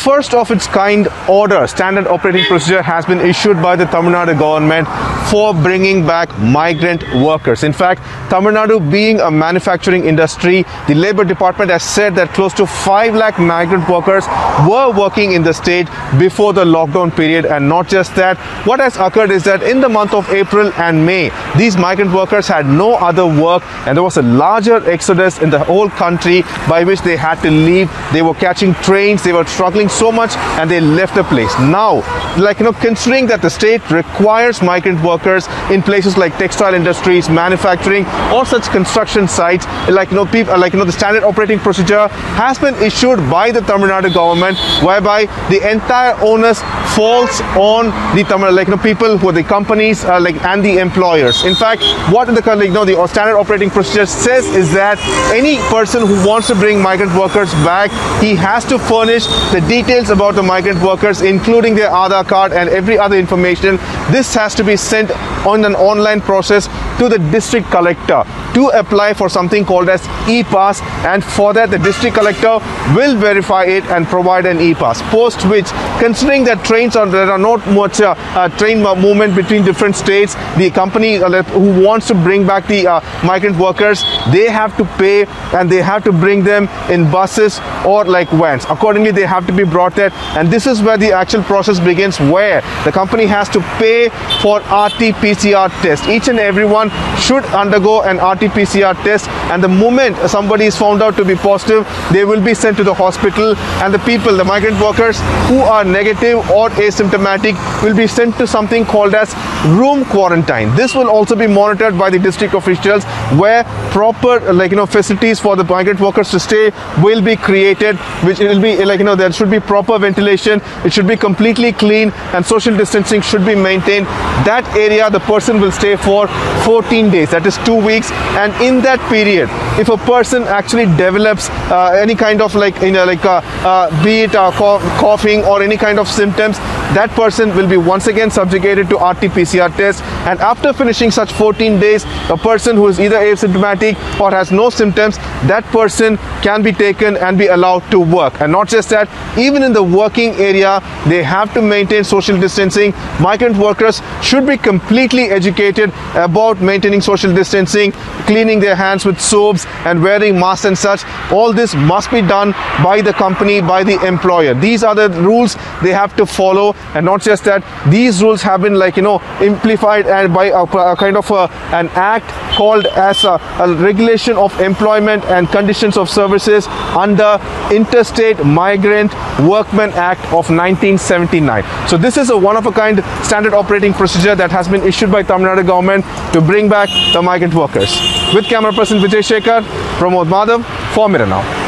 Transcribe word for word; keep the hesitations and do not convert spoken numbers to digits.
first of its kind order, standard operating procedure, has been issued by the Tamil Nadu government for bringing back migrant workers. In fact, Tamil Nadu being a manufacturing industry, the Labour Department has said that close to five lakh migrant workers were working in the state before the lockdown period. And not just that, what has occurred is that in the month of April and May, these migrant workers had no other work, and there was a larger exodus in the whole country by which they had to leave. They were catching trains, they were struggling so much, and they left the place. Now, like you know, considering that the state requires migrant workers in places like textile industries, manufacturing, or such construction sites, like you know, people, like you know, the standard operating procedure has been issued by the Tamil Nadu government, whereby the entire onus falls on the Tamil, like you know, people who are the companies, uh, like and the employers. In fact, what the like, you know, the standard operating procedure says is that any person who wants to bring migrant workers back, he has to furnish the details about the migrant workers, including their Aadhaar card and every other information. This has to be sent on an online process to the district collector to apply for something called as e-pass, and for that the district collector will verify it and provide an e-pass, post which, considering that trains are there are not much uh, uh, train movement between different states, the company uh, who wants to bring back the uh, migrant workers, they have to pay, and they have to bring them in buses or like vans. Accordingly, they have to be brought there, and this is where the actual process begins, where the company has to pay for R T P C R test. Each and everyone should undergo an R T P C R test, and the moment somebody is found out to be positive, they will be sent to the hospital, and the people, the migrant workers who are negative or asymptomatic, will be sent to something called as room quarantine. This will also be monitored by the district officials, where proper like you know facilities for the migrant workers to stay will be created, which will be like you know there should be proper ventilation, it should be completely clean, and social distancing should be maintained. That area the person will stay for fourteen days, that is two weeks, and in that period, if a person actually develops uh, any kind of like you know like uh, uh, be it uh, coughing or any kind of symptoms, that person will be once again subjugated to R T P C R test, and after finishing such fourteen days, a person who is either asymptomatic or has no symptoms, that person can be taken and be allowed to work. And not just that, even in the working area, they have to maintain social distancing. Migrant workers should be completely educated about maintaining social distancing, cleaning their hands with soaps and wearing masks and such. All this must be done by the company, by the employer. These are the rules they have to follow. And not just that, these rules have been like you know amplified and by a, a kind of a, an act called as a, a regulation of employment and conditions of services under Interstate Migrant Workmen Act of nineteen seventy-nine. So this is a one of a kind standard operating procedure that has been issued by Tamil Nadu government to bring back the migrant workers. With camera person Vijay Shekhar, Pramod Madhav for Mirror Now.